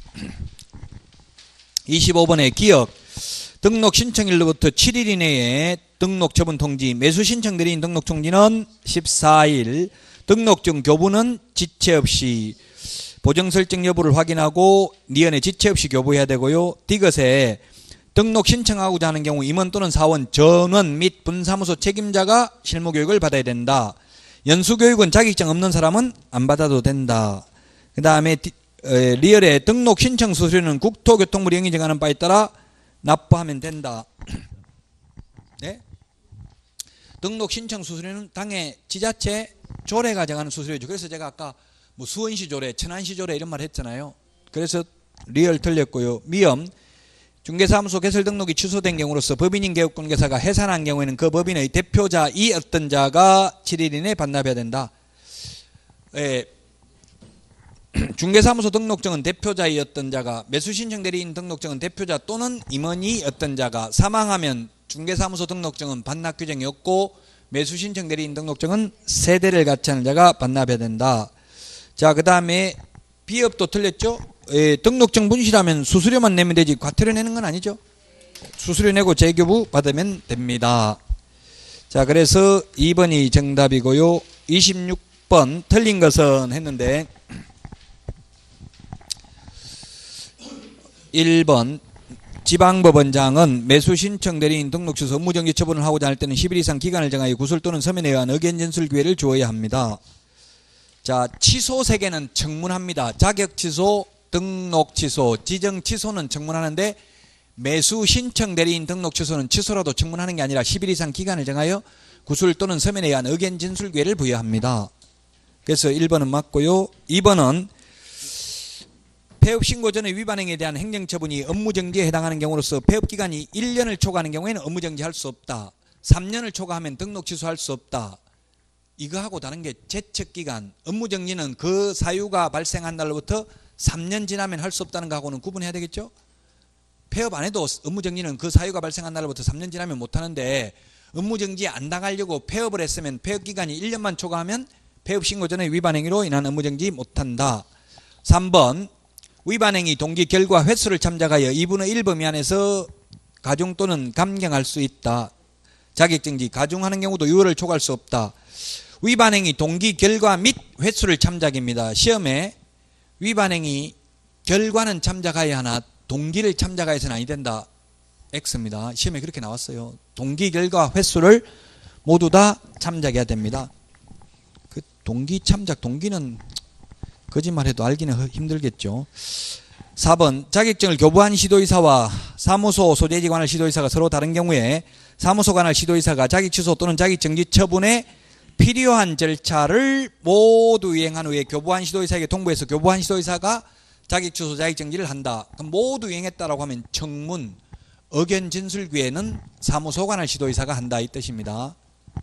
이십오 번의 기억 등록 신청일로부터 칠 일 이내에 등록 처분 통지, 매수 신청 대리인 등록 통지는 십사 일, 등록증 교부는 지체 없이, 보정 설정 여부를 확인하고 니은에 지체 없이 교부해야 되고요. 디귿에 등록 신청하고자 하는 경우 임원 또는 사원, 전원 및 분사무소 책임자가 실무교육을 받아야 된다. 연수교육은 자격증 없는 사람은 안 받아도 된다. 그 다음에 리얼에 등록 신청 수수료는 국토교통부령이 정하는 바에 따라 납부하면 된다. 네? 등록 신청 수수료는 당의 지자체 조례가 정하는 수수료죠. 그래서 제가 아까 뭐 수원시 조례, 천안시 조례 이런 말 했잖아요. 그래서 리얼 틀렸고요. 미음 중개사무소 개설 등록이 취소된 경우로서 법인인 개업공개사가 해산한 경우에는 그 법인의 대표자 이 어떤 자가 칠 일 이내에 반납해야 된다. 예, 중개사무소 등록증은 대표자의 어떤 자가, 매수신청 대리인 등록증은 대표자 또는 임원이 어떤 자가, 사망하면 중개사무소 등록증은 반납 규정이 없고 매수신청 대리인 등록증은 세대를 같이 하는 자가 반납해야 된다. 자, 그 다음에 비업도 틀렸죠? 예, 등록증 분실하면 수수료만 내면 되지 과태료 내는 건 아니죠. 수수료 내고 재교부 받으면 됩니다. 자, 그래서 이 번이 정답이고요. 이십육 번 틀린 것은 했는데 일 번 지방법원장은 매수신청 대리인 등록 취소 업무정지 처분을 하고자 할 때는 십 일 이상 기간을 정하여 구술 또는 서면에 의한 의견 전술 기회를 주어야 합니다. 자, 취소 세 개는 청문합니다. 자격 취소, 등록 취소, 지정 취소는 청문하는데 매수 신청 대리인 등록 취소는 취소라도 청문하는 게 아니라 십 일 이상 기간을 정하여 구술 또는 서면에 의한 의견 진술 기회를 부여합니다. 그래서 일 번은 맞고요. 이 번은 폐업 신고 전의 위반 행위에 대한 행정처분이 업무정지에 해당하는 경우로서 폐업기간이 일 년을 초과하는 경우에는 업무정지할 수 없다. 삼 년을 초과하면 등록 취소할 수 없다. 이거하고 다른 게 제척기간, 업무정지는 그 사유가 발생한 날로부터 삼 년 지나면 할 수 없다는 거하고는 구분해야 되겠죠. 폐업 안 해도 업무정지는 그 사유가 발생한 날로부터 삼 년 지나면 못하는데 업무정지 안 당하려고 폐업을 했으면 폐업기간이 일 년만 초과하면 폐업신고 전의 위반행위로 인한 업무정지 못한다. 삼 번 위반행위 동기 결과 횟수를 참작하여 이분의 일 범위 안에서 가중 또는 감경할 수 있다. 자격정지 가중하는 경우도 유 월을 초과할 수 없다. 위반행위 동기 결과 및 횟수를 참작입니다. 시험에 위반행위 결과는 참작하여야 하나 동기를 참작하여서는 아니 된다. X입니다. 시험에 그렇게 나왔어요. 동기 결과 횟수를 모두 다 참작해야 됩니다. 그 동기 참작 동기는 거짓말해도 알기는 힘들겠죠. 사 번 자격증을 교부한 시도의사와 사무소 소재지 관할 시도의사가 서로 다른 경우에 사무소 관할 시도의사가 자격 취소 또는 자격정지 처분에 필요한 절차를 모두 이행한 후에 교부한 시도의사에게 통보해서 교부한 시도의사가 자격 취소 자격정지를 한다. 그럼 모두 이행했다라고 하면 청문, 의견 진술 기회는 사무소 관할 시도의사가 한다 이 뜻입니다.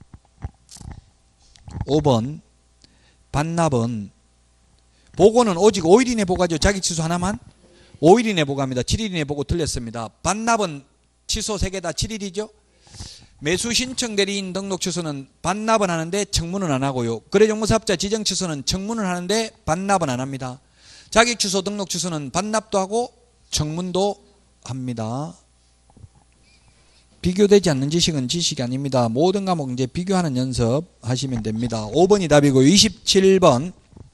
오 번 반납은 보고는 오직 오 일 이내 보고하죠. 자격 취소 하나만 오 일 이내 보고합니다. 칠 일 이내 보고 틀렸습니다. 반납은 취소 세 개 다 칠 일이죠. 매수 신청 대리인 등록 취소는 반납은 하는데 청문은 안 하고요. 거래정보사업자 지정 취소는 청문을 하는데 반납은 안 합니다. 자격 취소 등록 취소는 반납도 하고 청문도 합니다. 비교되지 않는 지식은 지식이 아닙니다. 모든 과목 이제 비교하는 연습 하시면 됩니다. 오 번이 답이고요. 이십칠 번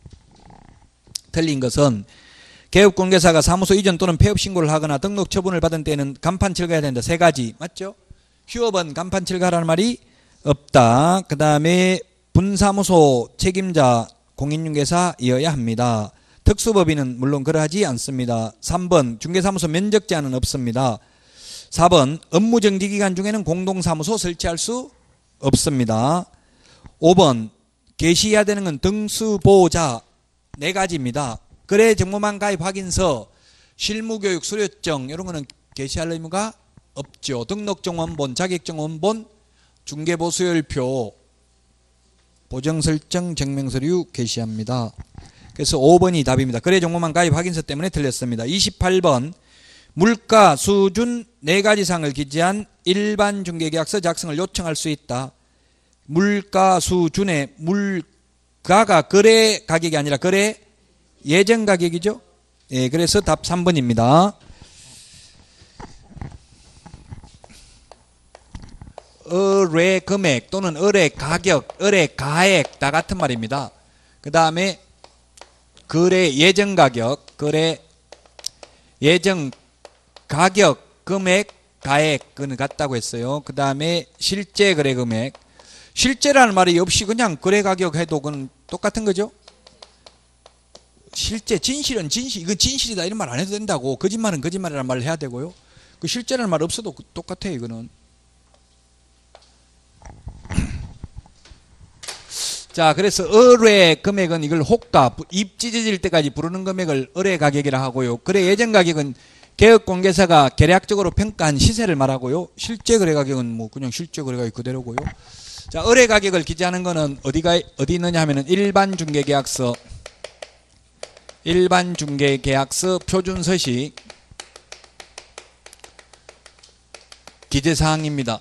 틀린 것은 개업공개사가 사무소 이전 또는 폐업 신고를 하거나 등록 처분을 받은 때에는 간판 칠거해야 된다. 세 가지 맞죠? 휴업은 간판 칠거하라는 말이 없다. 그 다음에 분사무소 책임자 공인중개사이어야 합니다. 특수법인은 물론 그러하지 않습니다. 삼 번 중개사무소 면적 제한은 없습니다. 사 번 업무정지 기간 중에는 공동사무소 설치할 수 없습니다. 오 번 게시해야 되는 건 등수보호자 네 가지입니다. 거래 정보망 가입 확인서, 실무교육 수료증 이런 거는 게시할 의무가 없죠. 등록증원본, 자격증원본, 중개보수열표, 보정설정, 증명서류 게시합니다. 그래서 오 번이 답입니다. 거래 정보망 가입 확인서 때문에 틀렸습니다. 이십팔 번 물가, 수준 네 가지 사항을 기재한 일반 중개계약서 작성을 요청할 수 있다. 물가, 수준의 물가가 거래 가격이 아니라 거래 예정 가격이죠. 예, 그래서 답 삼 번입니다. 의뢰 금액 또는 의뢰 가격, 의뢰 가액 다 같은 말입니다. 그 다음에 거래 예정 가격, 거래 예정 가격, 금액, 가액은 같다고 했어요. 그 다음에 실제 거래 금액, 실제라는 말이 없이 그냥 거래 가격 해도 그건 똑같은 거죠. 실제, 진실은 진실, 이건 진실이다 이런 말 안 해도 된다고. 거짓말은 거짓말이라는 말을 해야 되고요. 그 실제라는 말 없어도 똑같아요. 이거는. 자, 그래서 의뢰 금액은 이걸 호가, 입 찢어질 때까지 부르는 금액을 의뢰 가격이라 하고요. 거래 예정 가격은 개업공개사가 계략적으로 평가한 시세를 말하고요. 실제 거래 가격은 뭐 그냥 실제 거래 가격 그대로고요. 자, 의뢰 가격을 기재하는 거는 어디가 어디 있느냐 하면은 일반 중개계약서, 일반 중개계약서 표준 서식 기재 사항입니다.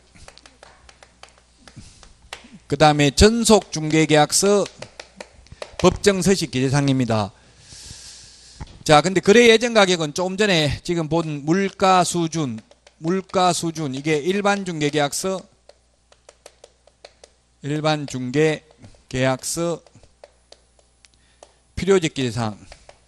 그 다음에 전속 중개계약서 법정 서식 기재 사항입니다. 자, 근데 거래 예정 가격은 조금 전에 지금 본 물가 수준, 물가 수준 이게 일반 중개 계약서, 일반 중개 계약서 필요적 기재사항.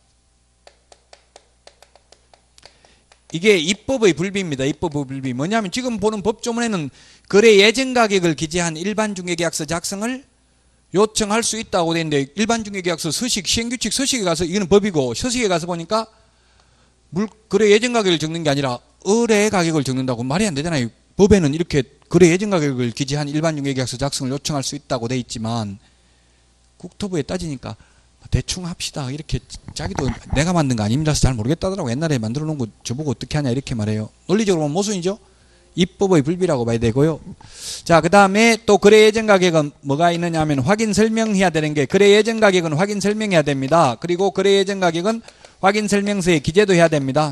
이게 입법의 불비입니다. 입법의 불비. 뭐냐면 지금 보는 법조문에는 거래 예정 가격을 기재한 일반 중개 계약서 작성을 요청할 수 있다고 되어 있는데, 일반 중개계약서 서식, 시행규칙 서식에 가서, 이거는 법이고 서식에 가서 보니까 물 거래 예정 가격을 적는 게 아니라 의뢰 가격을 적는다고. 말이 안 되잖아요. 법에는 이렇게 거래 예정 가격을 기재한 일반 중개계약서 작성을 요청할 수 있다고 되어 있지만 국토부에 따지니까 대충 합시다 이렇게, 자기도 내가 만든 거 아닙니다 잘 모르겠다더라고. 옛날에 만들어 놓은 거 저보고 어떻게 하냐 이렇게 말해요. 논리적으로 보면 모순이죠. 입법의 불비라고 봐야 되고요. 자, 그 다음에 또 거래 예정 가격은 뭐가 있느냐 하면 확인 설명해야 되는 게, 거래 예정 가격은 확인 설명해야 됩니다. 그리고 거래 예정 가격은 확인 설명서에 기재도 해야 됩니다.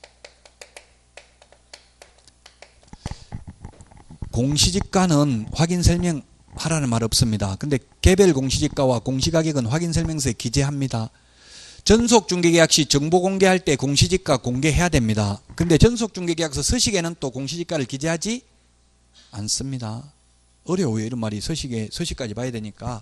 공시지가는 확인 설명하라는 말 없습니다. 근데 개별 공시지가와 공시가격은 확인 설명서에 기재합니다. 전속 중개계약 시 정보 공개할 때 공시지가 공개해야 됩니다. 근데 전속 중개계약서 서식에는 또 공시지가를 기재하지 않습니다. 어려워요. 이런 말이 서식에, 서식까지 봐야 되니까.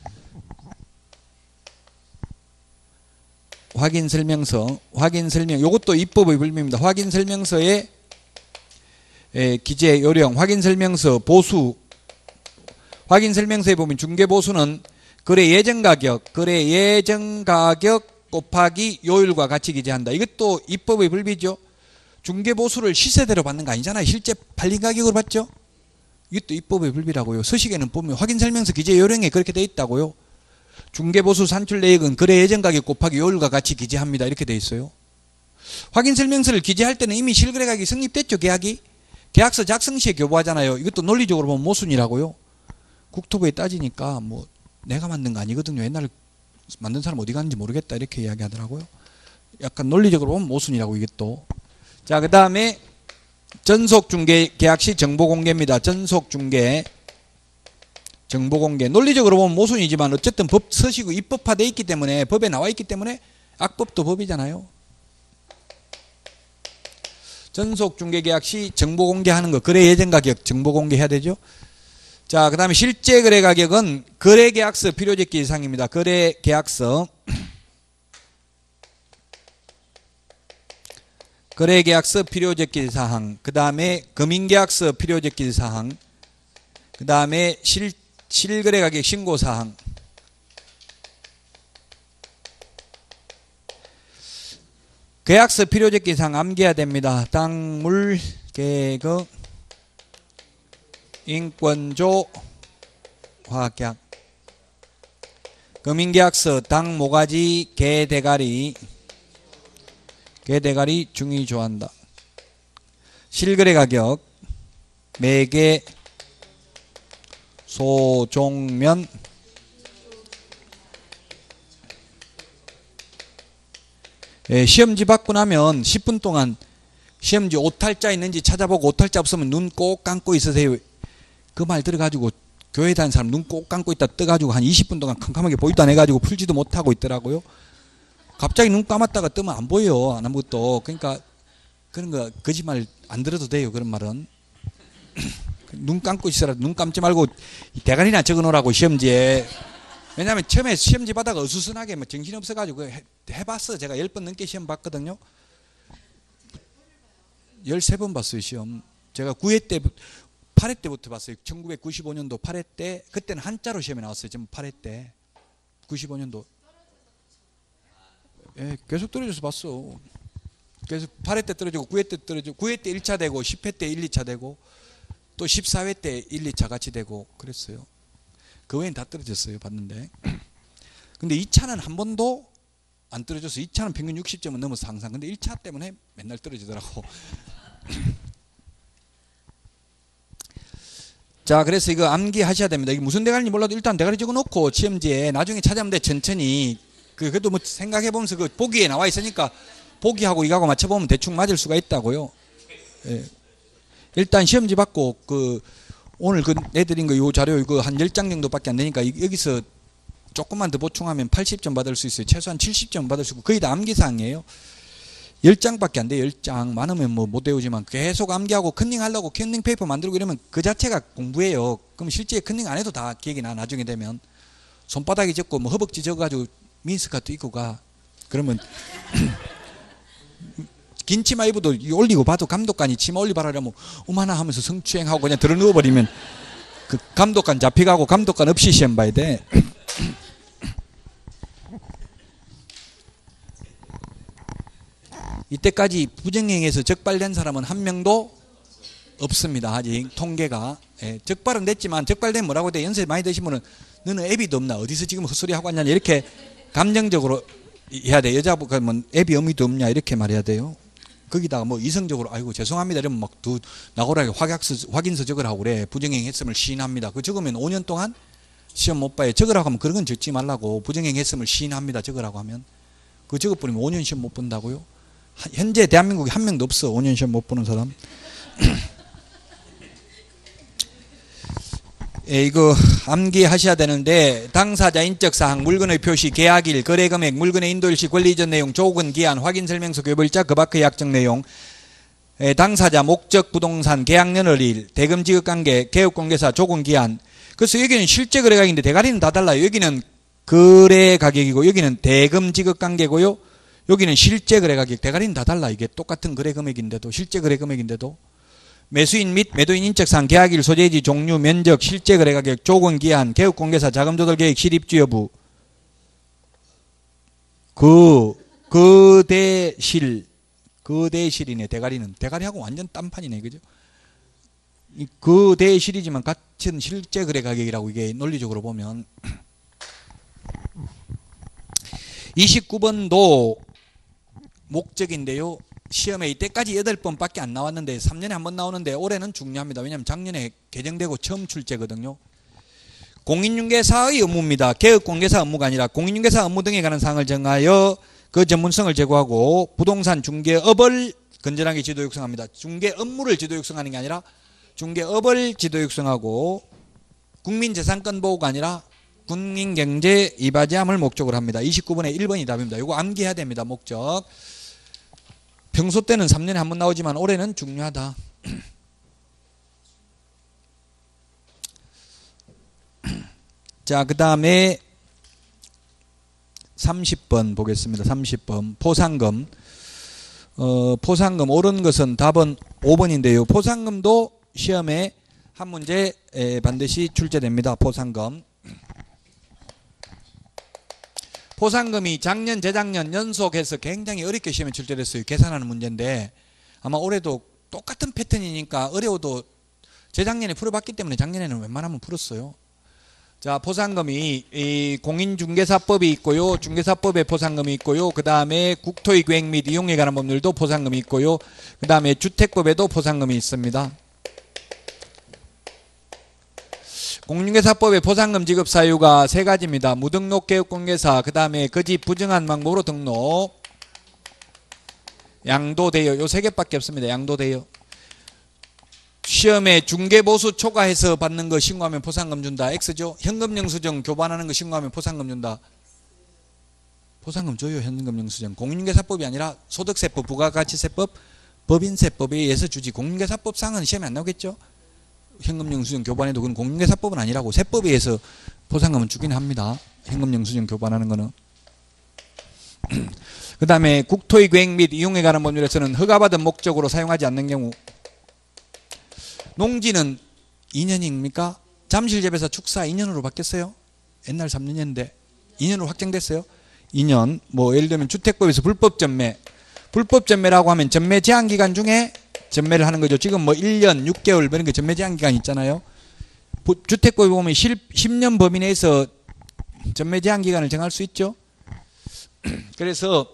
확인 설명서, 확인 설명, 요것도 입법의 불비입니다. 확인 설명서에 에, 기재 요령, 확인 설명서 보수, 확인 설명서에 보면 중개 보수는 거래 예정 가격, 거래 예정 가격 곱하기 요율과 같이 기재한다. 이것도 입법의 불비죠. 중개보수를 시세대로 받는 거 아니잖아요. 실제 팔린 가격으로 받죠. 이것도 입법의 불비라고요. 서식에는 보면 확인설명서 기재 요령에 그렇게 돼 있다고요. 중개보수 산출 내역은 거래 예정 가격 곱하기 요율과 같이 기재합니다. 이렇게 돼 있어요. 확인설명서를 기재할 때는 이미 실거래 가격이 성립됐죠. 계약이. 계약서 작성 시에 교부하잖아요. 이것도 논리적으로 보면 모순이라고요. 국토부에 따지니까 뭐 내가 만든 거 아니거든요. 옛날에 만든 사람 어디 갔는지 모르겠다 이렇게 이야기하더라고요. 약간 논리적으로 보면 모순이라고 이것도. 자, 그 다음에 전속중개 계약시 정보공개입니다. 전속중개 정보공개. 논리적으로 보면 모순이지만 어쨌든 법 서식이 입법화되어 있기 때문에, 법에 나와 있기 때문에 악법도 법이잖아요. 전속중개 계약시 정보공개하는 거, 거래 예정 가격 정보공개해야 되죠. 자, 그 다음에 실제 거래 가격은 거래계약서 필요적 기재사항입니다. 거래계약서, 거래계약서 필요적 기재사항, 그 다음에 금융계약서 필요적 기재사항, 그 다음에 실, 실거래 가격 신고사항, 계약서 필요적 기재사항 암기해야 됩니다. 땅, 물, 계획, 인권조 화합계약. 금융계약서 당 모가지 개 대가리 개 대가리 중위 조한다. 실거래 가격 매개 소종면 예, 시험지 받고 나면 십 분 동안 시험지 오탈자 있는지 찾아보고 오탈자 없으면 눈 꼭 감고 있으세요. 그 말 들어가지고 교회 다니는 사람 눈 꼭 감고 있다 떠가지고 한 이십 분 동안 캄캄하게 보이도 안 해가지고 풀지도 못하고 있더라고요. 갑자기 눈 감았다가 뜨면 안 보여요. 아무것도. 그러니까 그런 거 거짓말 안 들어도 돼요. 그런 말은. 눈 감고 있어라. 눈 감지 말고 대가리나 적어놓으라고 시험지에. 왜냐하면 처음에 시험지 받아가 어수선하게 뭐 정신없어가지고 해, 해봤어. 제가 열 번 넘게 시험 봤거든요. 열세 번 봤어요. 시험. 제가 구 회 때 팔 회 때부터 봤어요. 천구백구십오 년도 팔 회 때. 그때는 한자로 시험에 나왔어요. 지금 팔 회 때. 구십오 년도. 예, 계속 떨어져서 봤어. 그래서 팔 회 때 떨어지고 구 회 때 떨어지고 구 회 때 일 차 되고 십 회 때 일, 이 차 되고 또 십사 회 때 일, 이 차 같이 되고 그랬어요. 그 외엔 다 떨어졌어요. 봤는데. 근데 이 차는 한 번도 안 떨어져서 이 차는 평균 육십 점은 넘어서 항상. 근데 일 차 때문에 맨날 떨어지더라고. 자, 그래서 이거 암기하셔야 됩니다. 이게 무슨 대가리인지 몰라도 일단 대가리 적어놓고 시험지에 나중에 찾아보면 돼. 천천히. 그, 그래도 뭐 생각해보면서 그 보기에 나와 있으니까 보기하고 이거하고 맞춰보면 대충 맞을 수가 있다고요. 예. 일단 시험지 받고 그 오늘 그 내드린 거 요 자료 이거 한 열 장 정도밖에 안 되니까 여기서 조금만 더 보충하면 팔십 점 받을 수 있어요. 최소한 칠십 점 받을 수 있고 거의 다 암기사항이에요. 열 장밖에 안 돼요. 열 장. 많으면 뭐 못 외우지만 계속 암기하고 컨닝 하려고 컨닝 페이퍼 만들고 이러면 그 자체가 공부예요. 그럼 실제 컨닝 안 해도 다 기억이 나. 나중에 되면. 손바닥이 적고 뭐 허벅지 적어가지고 민스카트 입고 가. 그러면 긴 치마 입어도 올리고 봐도 감독관이 치마 올리봐라 하면 어마나 하면서 성추행하고 그냥 들어 누워버리면 그 감독관 잡혀가고 감독관 없이 시험 봐야 돼. 이때까지 부정행위에서 적발된 사람은 한 명도 없습니다. 아직 통계가. 예, 적발은 됐지만 적발되면 뭐라고 돼? 연세 많이 드신 분은 너는 애비도 없나? 어디서 지금 헛소리 하고 왔냐? 이렇게 감정적으로 해야 돼. 여자분 그러면 애비 어미도 없냐? 이렇게 말해야 돼요. 거기다가 뭐 이성적으로 아이고 죄송합니다 이러면 막 두 나고라게 확약서, 확인서 적으라고 그래. 부정행 했음을 시인합니다. 그 적으면 오 년 동안 시험 못 봐요. 적으라고 하면 그런 건 적지 말라고. 부정행 했음을 시인합니다. 적으라고 하면. 그거 적어버리면 오 년 시험 못 본다고요? 현재 대한민국에 한 명도 없어. 오 년 시험 못 보는 사람. 예, 이거 암기하셔야 되는데 당사자 인적사항, 물건의 표시, 계약일, 거래금액, 물건의 인도일시, 권리이전 내용, 조건, 기한, 확인설명서, 교벌자, 그 밖의 약정 내용, 예, 당사자, 목적, 부동산, 계약년월일, 대금 지급관계, 개업공개사, 조건기한. 그래서 여기는 실제 거래가격인데 대가리는 다 달라요. 여기는 거래가격이고 여기는 대금 지급관계고요. 여기는 실제 거래가격. 대가리는 다 달라. 이게 똑같은 거래금액인데도 실제 거래금액인데도 매수인 및 매도인 인적사항, 계약일, 소재지, 종류, 면적, 실제 거래가격, 조건기한, 개업공개사, 자금조달계획, 실입주 여부. 그, 그대실, 그대실이네. 대가리는. 대가리하고 완전 딴판이네. 그죠? 그대실이지만 같은 실제 거래가격이라고 이게 논리적으로 보면. 이십구 번도 목적인데요. 시험에 이때까지 여덟 번밖에 안 나왔는데 삼 년에 한 번 나오는데 올해는 중요합니다. 왜냐하면 작년에 개정되고 처음 출제거든요. 공인중개사의 업무입니다. 개업공개사 업무가 아니라 공인중개사 업무 등에 관한 사항을 정하여 그 전문성을 제고하고 부동산 중개업을 건전하게 지도 육성합니다. 중개 업무를 지도 육성하는 게 아니라 중개업을 지도 육성하고 국민재산권 보호가 아니라 국민경제 이바지함을 목적으로 합니다. 이십구 번에 일 번이 답입니다. 이거 암기해야 됩니다. 목적. 평소 때는 삼 년에 한 번 나오지만 올해는 중요하다. 자, 그 다음에 삼십 번 보겠습니다. 삼십 번 포상금. 어, 포상금 옳은 것은 답은 오 번인데요. 포상금도 시험에 한 문제 반드시 출제됩니다. 포상금. 포상금이 작년, 재작년 연속해서 굉장히 어렵게 시험에 출제됐어요. 계산하는 문제인데 아마 올해도 똑같은 패턴이니까 어려워도 재작년에 풀어봤기 때문에 작년에는 웬만하면 풀었어요. 자, 포상금이 이 공인중개사법이 있고요. 중개사법에 포상금이 있고요. 그 다음에 국토의 계획 및 이용에 관한 법률도 포상금이 있고요. 그 다음에 주택법에도 포상금이 있습니다. 공인중개사법의 포상금 지급 사유가 세 가지입니다. 무등록 개업공개사, 그 다음에 거짓 부정한 방법으로 등록, 양도대여. 요 세 개밖에 없습니다. 양도대여. 시험에 중개보수 초과해서 받는 거 신고하면 포상금 준다. X죠. 현금영수증 교반하는 거 신고하면 포상금 준다. 포상금 줘요. 현금영수증. 공인중개사법이 아니라 소득세법, 부가가치세법, 법인세법에 의해서 주지. 공인중개사법상은 시험에 안 나오겠죠. 현금영수증 교반해도 그건 공인중개사법은 아니라고. 세법에 의해서 포상금은 주긴 합니다. 현금영수증 교반하는 거는. 그 다음에 국토의 계획 및 이용에 관한 법률에서는 허가받은 목적으로 사용하지 않는 경우. 농지는 이 년입니까? 잠실재배사 축사 이 년으로 바뀌었어요. 옛날 삼 년이었는데 이 년으로 확정됐어요. 이 년. 뭐 예를 들면 주택법에서 불법 전매. 불법 전매라고 하면 전매 제한 기간 중에 전매를 하는 거죠. 지금 뭐 일 년, 육 개월 이런 게 전매 제한 기간 있잖아요. 주택법에 보면 십 년 범위 내에서 전매 제한 기간을 정할 수 있죠. 그래서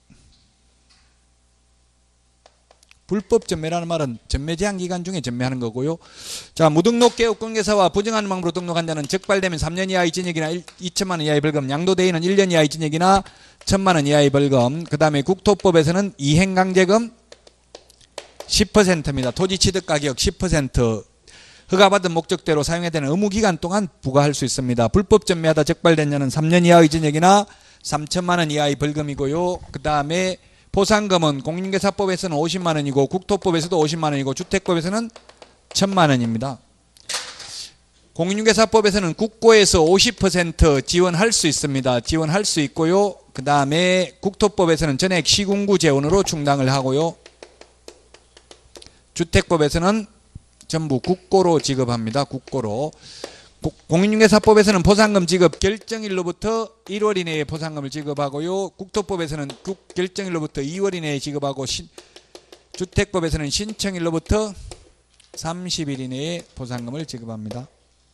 불법 전매라는 말은 전매 제한 기간 중에 전매하는 거고요. 자, 무등록 개업공개사와 부정하는 방법으로 등록한 자는 적발되면 삼 년 이하의 징역이나 이천만 원 이하의 벌금, 양도대의는 일 년 이하의 징역이나 천만 원 이하의 벌금, 그 다음에 국토법에서는 이행강제금 십 퍼센트입니다. 토지 취득가격 십 퍼센트, 허가받은 목적대로 사용해야 되는 의무기간 동안 부과할 수 있습니다. 불법 전매하다 적발된 자는 삼 년 이하의 징역이나 삼천만 원 이하의 벌금이고요. 그 다음에 포상금은 공인중개사법에서는 오십만 원이고 국토법에서도 오십만 원이고 주택법에서는 천만 원입니다. 공인중개사법에서는 국고에서 오십 퍼센트 지원할 수 있습니다. 지원할 수 있고요. 그 다음에 국토법에서는 전액 시군구 재원으로 충당을 하고요. 주택법에서는 전부 국고로 지급합니다. 국고로. 공인중개사법에서는 포상금 지급 결정일로부터 일월 이내에 포상금을 지급하고요. 국토법에서는 결정일로부터 이월 이내에 지급하고 신, 주택법에서는 신청일로부터 삼십 일 이내에 포상금을 지급합니다.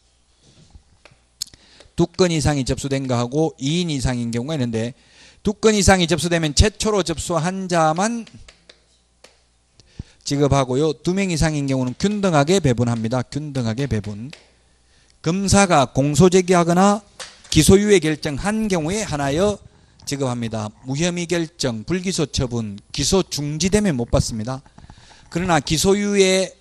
두 건 이상이 접수된 거하고 이 인 이상인 경우가 있는데 두 건 이상이 접수되면 최초로 접수한 자만 지급하고요. 두 명 이상인 경우는 균등하게 배분합니다. 균등하게 배분. 검사가 공소제기하거나 기소유예 결정한 경우에 하나여 지급합니다. 무혐의 결정, 불기소 처분, 기소 중지되면 못 받습니다. 그러나 기소유예,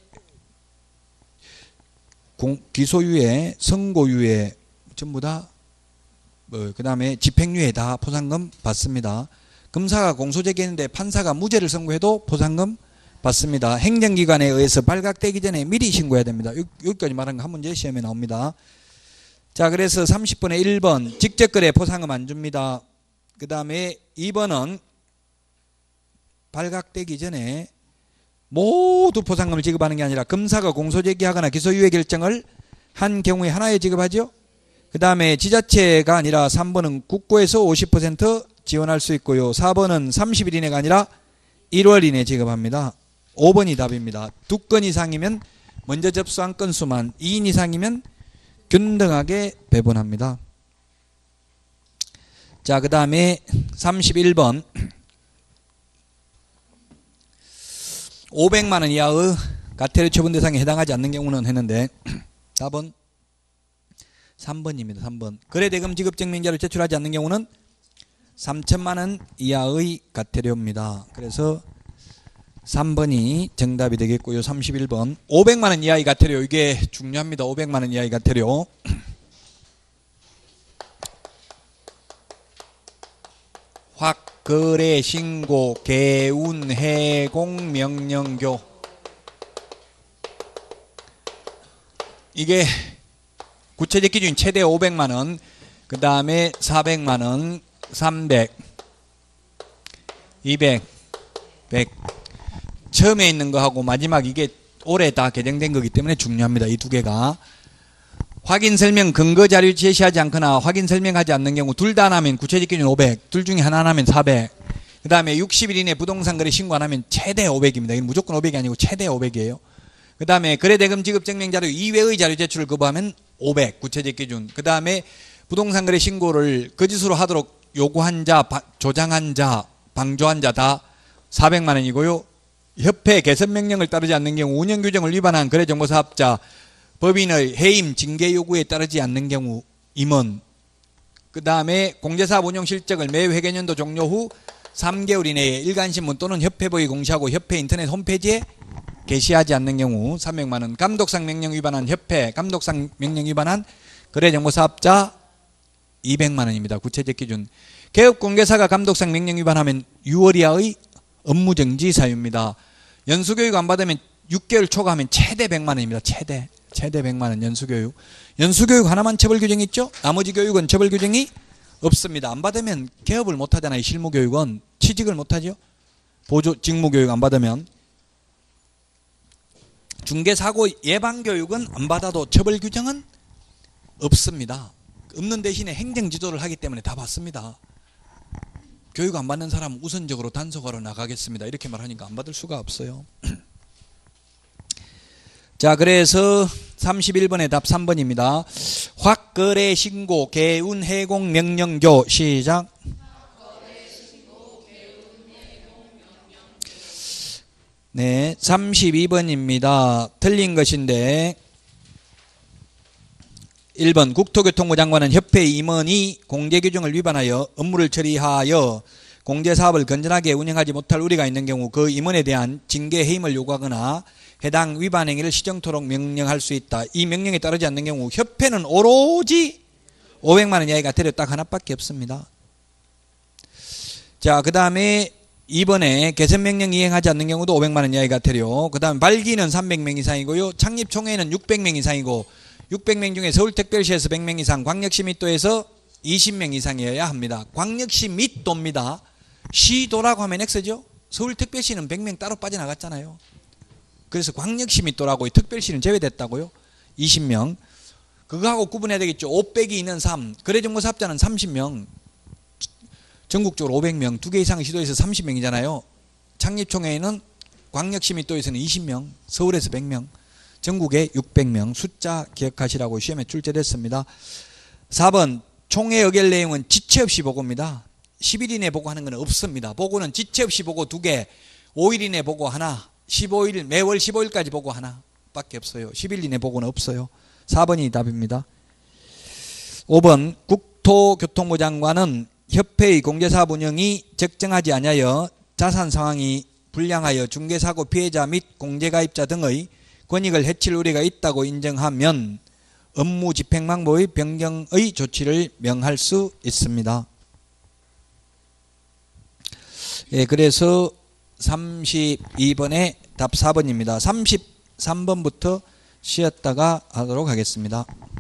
공, 기소유예, 선고유예 전부 다, 뭐, 그 다음에 집행유예 다 포상금 받습니다. 검사가 공소제기했는데 판사가 무죄를 선고해도 포상금 받습니다. 행정기관에 의해서 발각되기 전에 미리 신고해야 됩니다. 여기까지 말한 거 한 문제 시험에 나옵니다. 자, 그래서 삼십 번에 일 번 직접거래 포상금 안 줍니다. 그 다음에 이 번은 발각되기 전에 모두 포상금을 지급하는 게 아니라 검사가 공소제기하거나 기소유예 결정을 한 경우에 하나에 지급하죠. 그 다음에 지자체가 아니라 삼 번은 국고에서 오십 퍼센트 지원할 수 있고요. 사 번은 삼십 일 이내가 아니라 일월 이내 지급합니다. 오 번이 답입니다. 두 건 이상이면 먼저 접수한 건수만, 이 인 이상이면 균등하게 배분합니다. 자, 그 다음에 삼십일 번 오백만 원 이하의 과태료 처분 대상에 해당하지 않는 경우는 했는데 답은 삼 번입니다. 삼 번. 거래대금 지급 증명자를 제출하지 않는 경우는 삼천만 원 이하의 과태료입니다. 그래서 삼 번이 정답이 되겠고요. 삼십일 번 오백만 원 이하의 과태료, 이게 중요합니다. 오백만 원 이하의 과태료. 확, 거래, 신고, 개운, 해공, 명령교. 이게 구체적 기준이 최대 오백만 원, 그 다음에 사백만 원, 삼백, 이백, 백. 처음에 있는 거하고 마지막 이게 올해 다 개정된 거기 때문에 중요합니다. 이 두 개가. 확인 설명 근거 자료 제시하지 않거나 확인 설명하지 않는 경우 둘 다 안 하면 구체적 기준 오백, 둘 중에 하나 안 하면 사백. 그 다음에 육십 일 이내 부동산 거래 신고 안 하면 최대 오백입니다. 이건 무조건 오백이 아니고 최대 오백이에요. 그 다음에 거래대금 지급 증명 자료 이외의 자료 제출을 거부하면 오백 구체적 기준. 그 다음에 부동산 거래 신고를 거짓으로 하도록 요구한 자, 바, 조장한 자, 방조한 자 다 사백만 원이고요. 협회 개선 명령을 따르지 않는 경우 운영 규정을 위반한 거래정보사업자 법인의 해임 징계 요구에 따르지 않는 경우 임원. 그 다음에 공제사업 운영 실적을 매 회계년도 종료 후 삼 개월 이내에 일간신문 또는 협회보에 공시하고 협회 인터넷 홈페이지에 게시하지 않는 경우 삼백만 원. 감독상 명령 위반한 협회, 감독상 명령 위반한 거래정보사업자 이백만 원입니다. 구체적 기준. 개업공개사가 감독상 명령 위반하면 유월 이하의 업무정지 사유입니다. 연수교육 안 받으면 육 개월 초과하면 최대 백만 원입니다. 최대. 최대 백만 원 연수교육. 연수교육 하나만 처벌 규정이 있죠? 나머지 교육은 처벌 규정이 없습니다. 안 받으면 개업을 못 하잖아요. 실무교육은. 취직을 못 하죠. 보조, 직무교육 안 받으면. 중개사고 예방교육은 안 받아도 처벌 규정은 없습니다. 없는 대신에 행정지도를 하기 때문에 다 받습니다. 교육 안 받는 사람 우선적으로 단속하러 나가겠습니다. 이렇게 말하니까 안 받을 수가 없어요. 자, 그래서 삼십일 번의 답 삼 번입니다. 확거래 신고 개운 해공 명령교 시작. 네, 삼십이 번입니다. 틀린 것인데 일 번 국토교통부 장관은 협회 임원이 공제규정을 위반하여 업무를 처리하여 공제사업을 건전하게 운영하지 못할 우려가 있는 경우 그 임원에 대한 징계 해임을 요구하거나 해당 위반 행위를 시정토록 명령할 수 있다. 이 명령에 따르지 않는 경우 협회는 오로지 오백만 원 이하가 대략 딱 하나밖에 없습니다. 자, 그 다음에 이 번에 개선명령 이행하지 않는 경우도 오백만 원 이하가 대략. 그 다음에 발기는 삼백 명 이상이고요. 창립총회는 육백 명 이상이고 육백 명 중에 서울특별시에서 백 명 이상, 광역시 및도에서 이십 명 이상이어야 합니다. 광역시 및도입니다. 시도라고 하면 X죠. 서울특별시는 백 명 따로 빠져나갔잖아요. 그래서 광역시 및도라고 특별시는 제외됐다고요. 이십 명. 그거하고 구분해야 되겠죠. 오 빼기 이는 삼. 거래정보사업자는 삼십 명. 전국적으로 오백 명. 두 개 이상의 시도에서 삼십 명이잖아요. 창립총회에는 광역시 및도에서는 이십 명. 서울에서 백 명. 전국에 육백 명. 숫자 기억하시라고 시험에 출제됐습니다. 사 번 총회 의결 내용은 지체 없이 보고입니다. 십 일 이내 보고하는 건 없습니다. 보고는 지체 없이 보고 두 개, 오 일 이내 보고 하나, 십오 일, 매월 십오 일까지 보고 하나 밖에 없어요. 십 일 이내 보고는 없어요. 사 번이 답입니다. 오 번 국토교통부 장관은 협회의 공제사업 운영이 적정하지 아니하여 자산 상황이 불량하여 중개사고 피해자 및 공제가입자 등의 권익을 해칠 우려가 있다고 인정하면 업무 집행 방법의 변경의 조치를 명할 수 있습니다. 예, 그래서 삼십이 번의 답 사 번입니다. 삼십삼 번부터 쉬었다가 하도록 하겠습니다.